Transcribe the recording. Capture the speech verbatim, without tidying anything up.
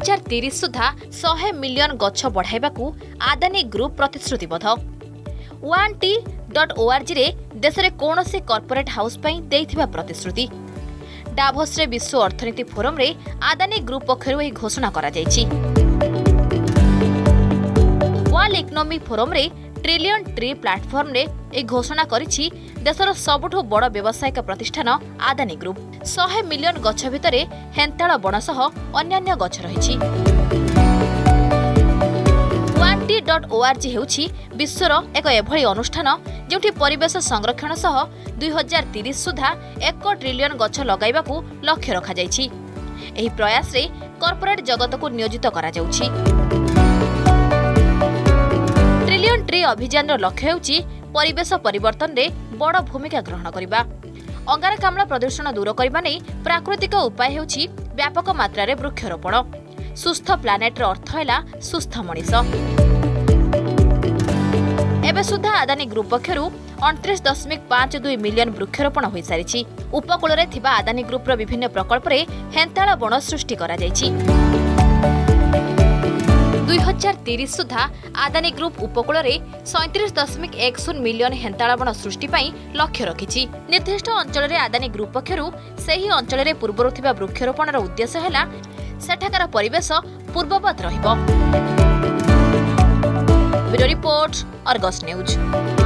हजार तीस सुधा सौ मिलियन गछ बढ़ाइबाकू आदानी ग्रुप प्रतिश्रुतिबद्ध। वन टी डॉट ओआरजी रे देश में कौन से कॉर्पोरेट हाउस पई देइथिबा प्रतिश्रुति। डाभोस रे विश्व अर्थनीति फोरम रे आदानी ग्रुप पक्षरु एही घोषणा करा जायछि। वर्ल्ड इकोनॉमिक फोरम रे ट्रिलियन ट्री प्लेटफॉर्म रे ए घोषणा करिछि देशर सबुठु बड़ व्यावसायिक प्रतिष्ठान आदानी ग्रुप। सौ मिलियन गछ भितरे हेंताळ बण सह अन्यान्य गछ रहिछि। वन टी डॉट ओआरजी हेउछि विश्वर एक एभଳି अनुष्ठान जेउठी परिवेश संरक्षण सह दुई हजार तीस सुधा एक ट्रिलियन गछ लगाइबाकू लक्ष्य रखा जायछि। एही प्रयास रे कॉर्पोरेट जगत को नियोजित करा जाउछि। ट्रिलियन ट्री अभियान लक्ष्य हेउछि परिवेश परिवर्तन रे बड़ भूमिका ग्रहण करिबा। अंगारकाम्ल प्रदूषण दूर करबा नै प्राकृतिक उपाय हेउछि व्यापक मात्रा रे वृक्षरोपण। सुस्थ प्लानेट रो अर्थ हैला सुस्थ मनीष। एबे सुधा आदानी ग्रुप पक्षरु उनतीस दशमिक पांच दुई मिलियन वृक्षरोपण होई सारिछि। उपकूल रे थिबा आदानी ग्रुप रो विभिन्न प्रकल्प रे हेंताळ बण सृष्टि करा जायछि। दुई हजार तीस सुधा आदानी ग्रुप उपकूल रे सैंतीस दशमिक एक शून्य मिलियन हेंताळ बण सृष्टि पई लक्ष्य रखिछि। निर्दिष्ट अंचल रे आदानी ग्रुप पक्षरु सेही अंचल रे पूर्वरु थिबा वृक्षरोपण रो उद्देश्य हैला सेठाकार परिवेश पूर्ववत रहिबो। Bureau report, Argus news.